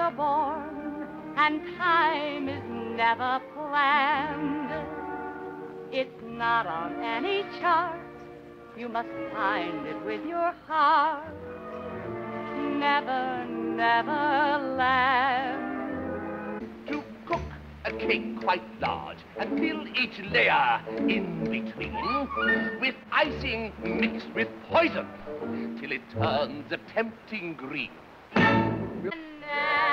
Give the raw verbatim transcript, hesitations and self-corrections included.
never born, and time is never planned. It's not on any chart. You must find it with your heart. Never, never land. To cook a cake quite large and fill each layer in between with icing mixed with poison till it turns a tempting green. Never